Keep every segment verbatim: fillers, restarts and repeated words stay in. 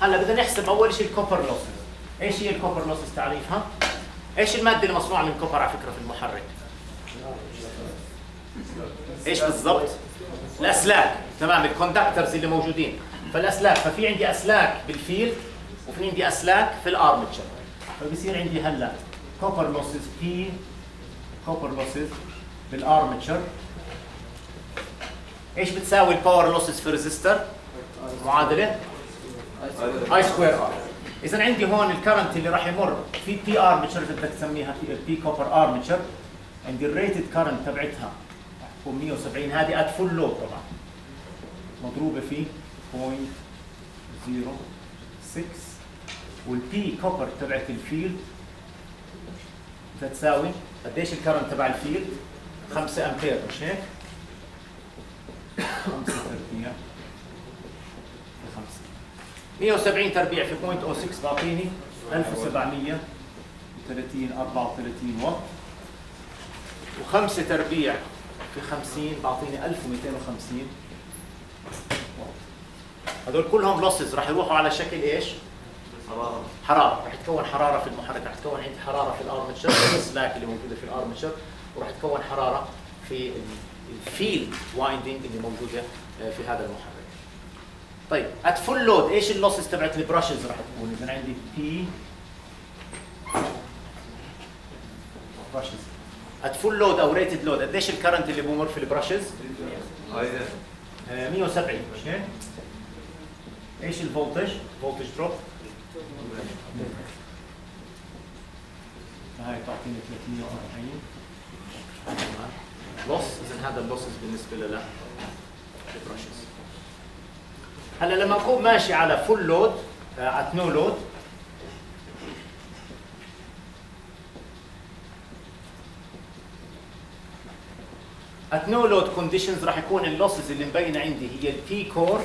هلا بدنا نحسب اول شيء الكوبر لوسز. ايش هي الكوبر لوسز تعريفها؟ ايش الماده اللي مصنوعه من كوبر على فكره في المحرك؟ ايش بالضبط؟ الاسلاك، تمام، الكوندكترز اللي موجودين. فالاسلاك، ففي عندي اسلاك بالفيلد وفي عندي اسلاك في الارمتشر. فبصير عندي هلا كوبر لوسز بي كوبر لوسز بالارمتشر. ايش بتساوي الباور لوسز في ريزيستر؟ معادله اي سكوير ار. اذا عندي هون الكرنت اللي راح يمر في بي ارمتشر، بدك تسميها بي كوبر ارمتشر. عندي الريتد كرنت تبعتها تكون مية وسبعين، هذه ات فول لود طبعا، مضروبه في صفر فاصلة صفر ستة، والبي كوبر تبعت الفيلد تساوي قديش الكرنت تبع الفيلد؟ خمسة امبير، مش هيك؟ خمسة تربيع في خمسة، مية وسبعين تربيع في صفر فاصلة صفر ستة بعطيني ألف وسبعمية وثلاثين أربعة وثلاثين واط، وخمسة تربيع في خمسين بعطيني ألف ومئتين وخمسين واط. هذول كلهم لوسز راح يروحوا على شكل ايش؟ حراره. حراره، راح تكون حراره في المحرك، راح تكون عندي حراره في الارمتشر، السلاك اللي موجوده في الارمتشر، وراح تكون حراره في الفيلد وايندنج اللي موجوده في هذا المحرك. طيب ات فول لود ايش اللوسز تبعت البراشز راح تكون؟ اذا عندي بي براشز ات فول لود او ريتد لود، قديش الكرنت اللي بمر في البراشز؟ مية وسبعين، مش هيك؟ ايش الفولتج؟ فولتج دروب هاي تعطيني ثلاثمية وأربعين لوس. اذا هذا اللوسز بالنسبه لنا البراشز. هلا لما اكون ماشي على فول لود ات نو لود، ات نو لود كونديشنز راح يكون اللوسز اللي مبينه عندي هي البي كور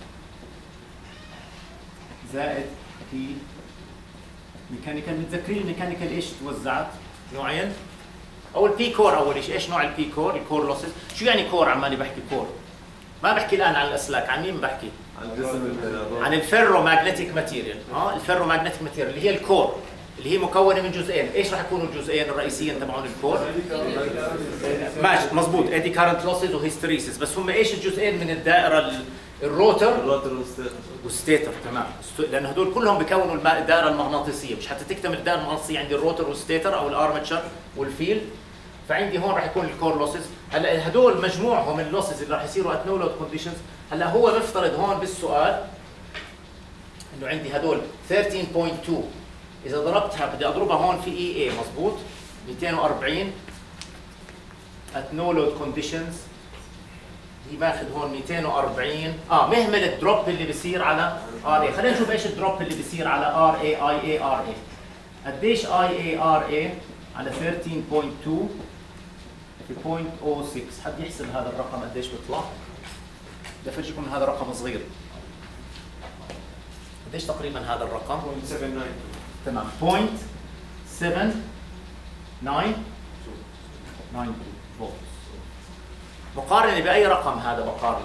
زائد بي ميكانيكال. متذكرين الميكانيكال ايش توزعت؟ نوعين. او البي كور اول شيء، ايش نوع البي كور؟ الكور لوسز. شو يعني كور؟ عمالي بحكي كور، ما بحكي الان عن الاسلاك، عن مين بحكي؟ عن الفيرو ماجنتيك ماتيريال. اه الفيرو ماجنتيك ماتيريال اللي هي الكور، اللي هي مكونه من جزئين. ايش راح يكونوا الجزئين الرئيسيين تبعون الكور؟ ماشي مضبوط، ايدي كارنت لوسز وهيستريسيس. بس هم ايش الجزئين من الدائره؟ الروتر الروتر والستيتر. تمام، لان هدول كلهم بيكونوا الدائره المغناطيسيه. مش حتى تكتمل الدائره المغناطيسيه عندي الروتر والستيتر او الارمتشر والفيلد. فعندي هون راح يكون الكور لوسز. هلا هدول مجموعهم اللوسز اللي راح يصيروا ات نو لود كونديشنز. هلا هو مفترض هون بالسؤال انه عندي هدول ثلاثة عشر فاصلة اثنين، اذا ضربتها بدي اضربها هون في اي اي مضبوط مئتين وأربعين ات نو لود كونديشنز. دي باخذ هون مئتين وأربعين، اه مهمل الدروب اللي بيصير على ار اي. خلينا نشوف ايش الدروب اللي بيصير على ار اي اي اي ار اي. قديش اي اي ار اي على ثلاثة عشر فاصلة اثنين في صفر فاصلة صفر ستة؟ حد يحسب هذا الرقم قديش بيطلع؟ بدي افرجيكم هذا الرقم صغير. قديش تقريبا هذا الرقم؟ صفر فاصلة سبعة تسعة. تمام، صفر فاصلة سبعة تسعة اثنين فولت. مقارنة بأي رقم هذا مقارنة؟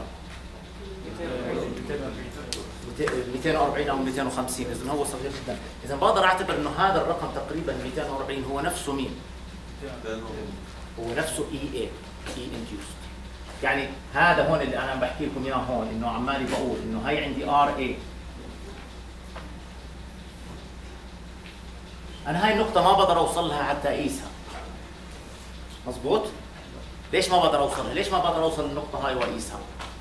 مئتين وأربعين أو مئتين وخمسين، إذا هو صغير جدا. إذا بقدر أعتبر إنه هذا الرقم تقريبا مئتين وأربعين هو نفسه مين؟ هو نفسه إي إيه، إي induced. يعني هذا هون اللي أنا عم بحكي لكم إياه هون، إنه عمالي بقول إنه هي عندي آر إيه. أنا هاي النقطة ما بقدر أوصل لها حتى أقيسها. مظبوط؟ ليش ما بقدر أوصلها؟ ليش ما بقدر أوصل للنقطة هاي وأقيسها؟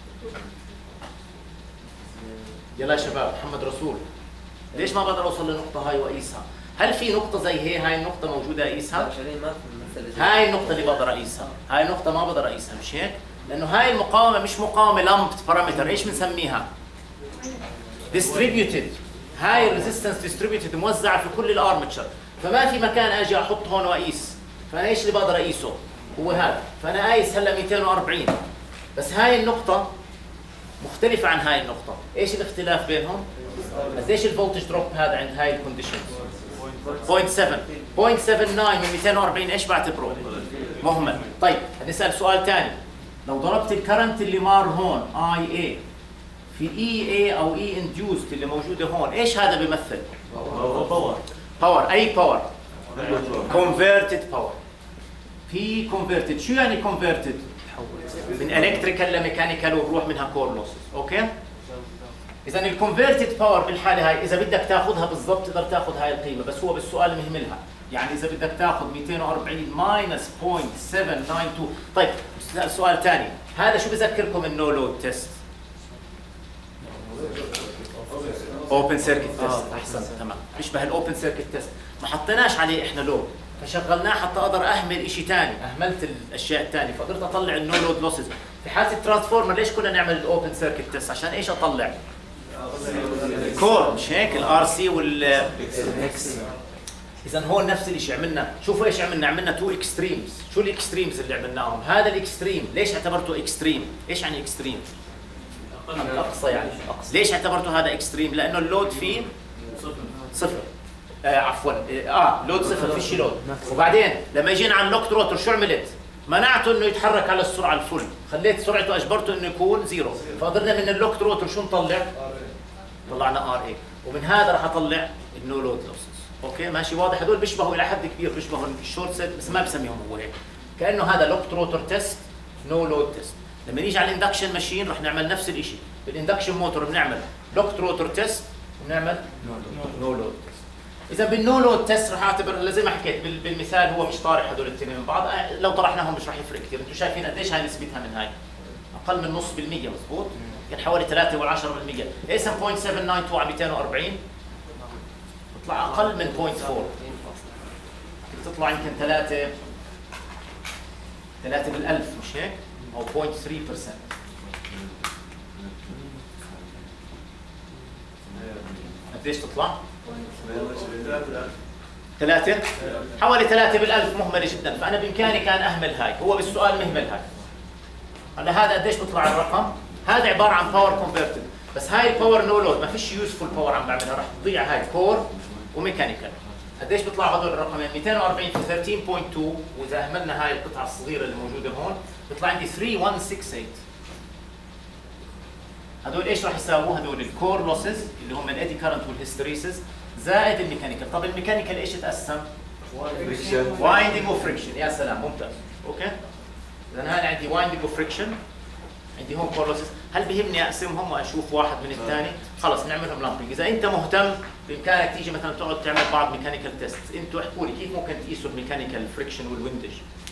يلا يا شباب، محمد رسول، ليش ما بقدر أوصل للنقطة هاي وأقيسها؟ هل في نقطة زي هي هاي النقطة موجودة أقيسها؟ هاي النقطة اللي بقدر أقيسها، هاي النقطة ما بقدر أقيسها، مش هيك؟ لأنه هاي المقاومة مش مقاومة لامبت بارامتر، إيش بنسميها؟ distributed. هاي الريزيستنس distributed موزعة في كل الارمتشر، فما في مكان أجي أحط هون وأقيس. فأنا إيش اللي بقدر أقيسه؟ هو هذا. فأنا قايس هلا مئتين وأربعين، بس هاي النقطة مختلفة عن هاي النقطة. إيش الاختلاف بينهم؟ قديش الفولتج دروب هذا عند هاي الكونديشنز؟ صفر فاصلة سبعة صفر فاصلة سبعة تسعة من مئتين وأربعين ايش بعتبره؟ مهمل. طيب نسأل سؤال ثاني، لو ضربت الكرنت اللي مار هون اي اي في اي اي او اي انديوست اللي موجوده هون، ايش هذا بيمثل؟ باور. باور. اي باور؟ كونفرتد باور. في كونفرتد، شو يعني كونفرتد؟ من الكتريكال لميكانيكال وبروح منها كور لوسز، اوكي؟ اذا الكونفرتد باور بالحاله هاي اذا بدك تاخذها بالضبط تقدر تاخذ هاي القيمه، بس هو بالسؤال مهملها، يعني اذا بدك تاخذ مئتين وأربعين ماينس صفر فاصلة سبعمية وتسعة وتسعين. طيب سؤال ثاني، هذا شو بذكركم النو لود تيست؟ اوبن سيركت تيست. احسنت، تمام، بيشبه الاوبن سيركت تيست، ما حطيناش عليه احنا لود، فشغلناه حتى اقدر اهمل شيء ثاني، اهملت الاشياء الثانيه فقدرت اطلع النو لود لوسز. في حاله الترانسفورمر ليش كنا نعمل الاوبن سيركت تيست؟ عشان ايش اطلع؟ كور، مش هيك؟ الار سي والاكس. اذا هون نفس الشيء عملنا، شوفوا ايش عملنا، عملنا تو اكستريمز. شو الاكستريمز اللي عملناهم؟ هذا الاكستريم ليش اعتبرته اكستريم؟ ايش يعني اكستريم؟ اقصى يعني أقصى. ليش اعتبرته هذا اكستريم؟ لانه اللود فيه صفر. آه عفوا اه لود صفر، فيش لود. وبعدين لما جينا على اللوكت روتر شو عملت؟ منعته انه يتحرك على السرعه الفل، خليت سرعته اجبرته انه يكون زيرو، فقدرنا من اللوكت روتر شو نطلع؟ طلعنا ار اي، ومن هذا راح اطلع النو لود لوسز. اوكي ماشي واضح؟ هدول بيشبهوا الى حد كبير بيشبهوا الشورت سيت بس ما بسميهم هو هيك، كانه هذا لوكت روتر تيست نو لود تيست. لما نيجي على الاندكشن ماشين رح نعمل نفس الشيء، بالاندكشن موتور بنعمل لوكت روتر تيست وبنعمل نو لود تيست. اذا بالنو لود تيست رح اعتبر زي ما حكيت بالمثال هو مش طارح هدول الاثنين من بعض، لو طرحناهم مش رح يفرق كثير. انتم شايفين قديش هاي نسبتها من هاي؟ اقل من نص بالمية، مضبوط؟ كان حوالي ثلاثة والعشرة بالمية. ايه صفر فاصلة سبعمية وتسعة وتسعين على مئتين وأربعين تطلع اقل من صفر فاصلة أربعة، تطلع يمكن ثلاثة ثلاثة بالألف، مش هيك؟ او صفر فاصلة ثلاثة بالمية. قديش تطلع؟ ثلاثة؟ حوالي ثلاثة بالألف، مهملة جدا، فأنا بإمكاني كان أهمل هاي، هو بالسؤال مهمل هاي. هلا هذا قديش بيطلع الرقم؟ هذا عبارة عن باور كونفرتد، بس هاي الباور نو لود، ما فيش يوزفول باور عم بعملها، راح تضيع هاي كور وميكانيكال. قديش بيطلعوا هذول الرقمين؟ مئتين وأربعين في ثلاثة عشر فاصلة اثنين، وإذا أهملنا هاي القطعة الصغيرة اللي موجودة هون بيطلع عندي ثلاثة واحد ستة ثمانية. هذول ايش راح يساووا؟ هذول الكور لوسز اللي هم الايدي كارنت والهيستريسيس زائد الميكانيكال. طب الميكانيكال ايش تقسم؟ وايندنج وفريكشن. يا سلام، ممتاز. اوكي، اذا انا عندي وايندنج وفريكشن، عندي هون كور لوسز. هل بيهمني اقسمهم واشوف واحد من الثاني؟ خلص نعملهم لامبينج. اذا انت مهتم بامكانك تيجي مثلا تقعد تعمل بعض ميكانيكال تيست. انتوا احكوا لي كيف ممكن تقيسوا الميكانيكال فريكشن والويندج؟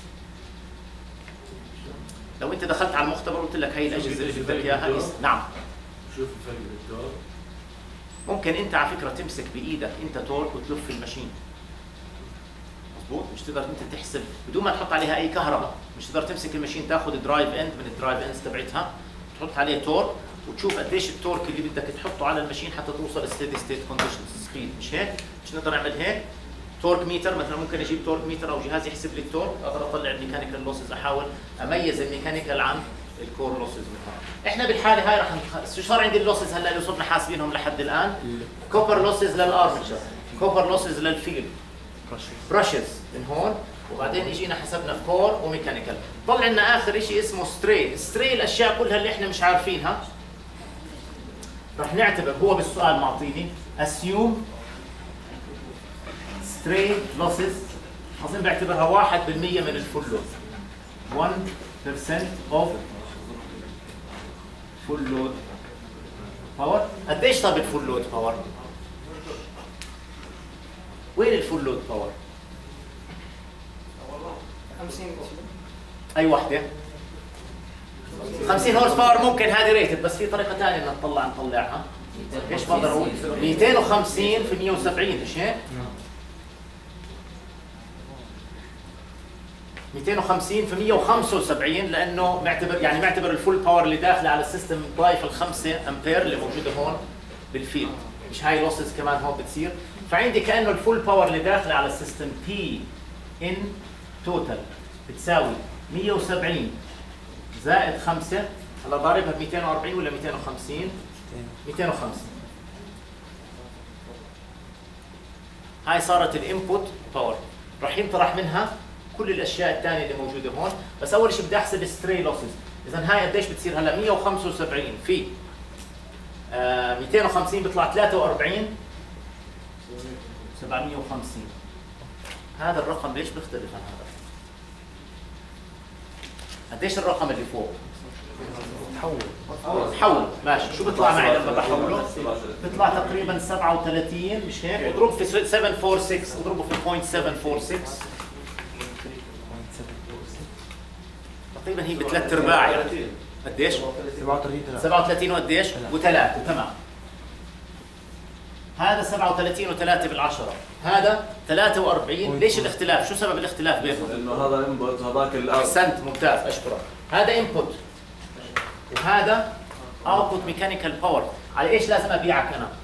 لو انت دخلت على المختبر وقلت لك هي الاجهزه اللي بدك اياها قيس. نعم، شوف الفرق بالتورك. ممكن انت على فكره تمسك بايدك انت تورك وتلف الماشين، مضبوط؟ مش تقدر انت تحسب بدون ما تحط عليها اي كهرباء، مش تقدر تمسك الماشين تاخذ درايف اند من الدرايف اندز تبعتها تحط عليه تورك وتشوف قديش التورك اللي بدك تحطه على الماشين حتى توصل ستيدي ستيت كونديشنز سبيد، مش هيك؟ مش نقدر نعمل هيك؟ تورك ميتر مثلا، ممكن اجيب تورك ميتر او جهاز يحسب لي التورك، اقدر اطلع الميكانيكال لوسز، احاول اميز الميكانيكال عن الكور لوسز. احنا بالحاله هاي رح نخ... شو صار عندي اللوسز هلا اللي صرنا حاسبينهم لحد الان؟ كوبر لوسز للارمتشر، كوبر لوسز للفيلد، براشز من هون، وبعدين اجينا حسبنا كور وميكانيكال. طلع لنا اخر شيء اسمه ستري. ستري الاشياء كلها اللي احنا مش عارفينها رح نعتبر، هو بالسؤال معطيني assume stray losses، اظن بعتبرها واحد بالمية من الفول لود، واحد بالمية of فول لود باور. قديش طب الفول لود باور؟ وين الفول لود باور؟ خمسين. اي وحده؟ خمسين هورس باور. ممكن هذه ريتد، بس في طريقه ثانيه بدنا نطلع نطلعها. ايش بقدر اقول؟ مئتين وخمسين في مئة وسبعين، مش هيك؟ مئتين وخمسين في مئة وخمسة وسبعين، لانه معتبر يعني معتبر الفول باور اللي داخله على السيستم ضايف الخمسة امبير اللي موجوده هون بالفيلد، مش هاي لوسز كمان هون بتصير. فعندي كانه الفول باور اللي داخله على السيستم بي ان توتال بتساوي مئة وسبعين زائد خمسة. هلا ضاربها ب مئتين وأربعين ولا مئتين وخمسين؟ مئتين وخمسين. هاي صارت الانبوت باور، راح ينطرح منها كل الاشياء الثانيه اللي موجوده هون، بس اول شيء بدي احسب ستري لوسز. اذا هاي قديش بتصير هلا؟ مئة وخمسة وسبعين في آه مئتين وخمسين بيطلع ثلاثة وأربعين سبعمئة وخمسين. هذا الرقم ليش بيختلف عن هذا؟ قديش الرقم اللي فوق؟ تحول حول ماشي. شو بيطلع معي لما بحوله؟ بيطلع تقريبا سبعة وثلاثين مش هيك؟ واضرب في سبعمئة وستة وأربعين اضربه في صفر فاصلة سبعة أربعة ستة تقريبا هي بثلاث ارباع يعني. قديش؟ سبعة وثلاثين وقديش؟ وثلاثة. تمام. هذا سبعة وثلاثين وثلاثة بالعشرة، هذا ثلاثة وأربعين. ليش الاختلاف؟ شو سبب الاختلاف بينهم؟ لانه هذا انبوت هذاك الأوت. احسنت ممتاز اشكرك. هذا انبوت وهذا اوتبوت ميكانيكال باور. على ايش لازم ابيعك انا؟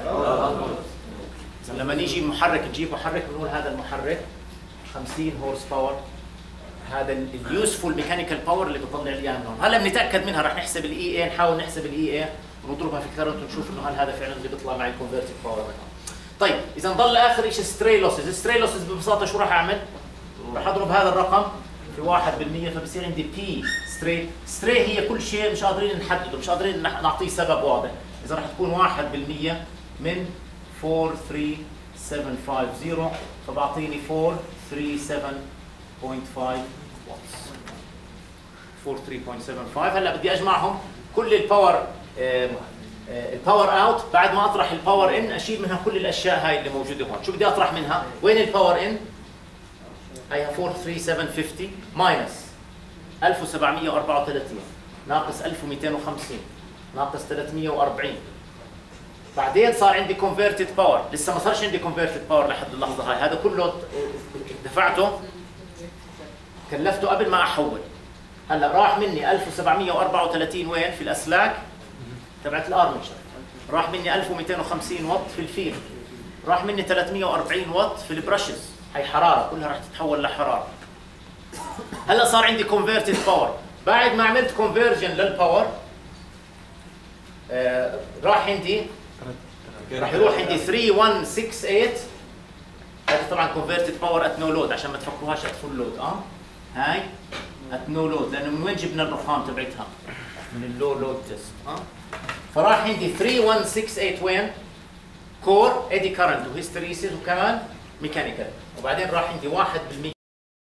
لما نيجي محرك نجيب محرك بنقول هذا المحرك خمسين هورس باور، هذا اليوسفول ميكانيكال باور اللي بيطلع لي اياه من هون. هلا بنتاكد منها، رح نحسب الاي اي، نحاول نحسب الاي اي ونضربها في كارنت ونشوف انه هل هذا فعلا اللي بيطلع معي الكونفرتد باور منها. طيب اذا ضل اخر شيء ستري لوسز. ستري لوسز ببساطه شو راح اعمل؟ راح اضرب هذا الرقم في واحد بالمئة فبصير عندي بي ستري. ستري هي كل شيء مش قادرين نحدده، مش قادرين نعطيه سبب واضح. اذا راح تكون واحد بالمئة من أربعة ثلاثة سبعة خمسين فبعطيني أربعة ثلاثة سبعة فاصلة خمسة واتس. أربعة ثلاثة فاصلة سبعة خمسة. هلا بدي اجمعهم كل الباور الباور اوت. بعد ما اطرح الباور ان اشيل منها كل الاشياء هاي اللي موجوده هون. شو بدي اطرح منها؟ وين الباور ان؟ هي أربعة ثلاثة سبعة خمسين ماينس ألف وسبعمئة وأربعة وثلاثين ناقص ألف ومئتين وخمسين ناقص ثلاثمئة وأربعين. بعدين صار عندي كونفرتد باور. لسه ما صارش عندي كونفرتد باور لحد اللحظه هاي. هذا كله دفعته كلفته قبل ما احول. هلا راح مني ألف وسبعمئة وأربعة وثلاثين وين؟ في الاسلاك تبعت الارمتشر. راح مني ألف ومئتين وخمسين واط في الفيل. راح مني ثلاثمئة وأربعين واط في البرشز. هي حراره كلها راح تتحول لحراره. هلا صار عندي كونفرتد باور. بعد ما عملت كونفرجن للباور آه راح عندي راح يروح عندي ثلاثة واحد ستة ثمانية. هذا طبعا كونفرتد باور ات نو لود عشان ما تفكروهاش ات فول لود. اه هاي ات نو لود لانه من وين جبنا الارقام تبعتها؟ من اللو لود تيست. اه فراح عندي ثلاثة واحد ستة ثمانية وين؟ كور ايدي كارنت وهيستريسيس وكمان ميكانيكال. وبعدين راح عندي واحد بالمئة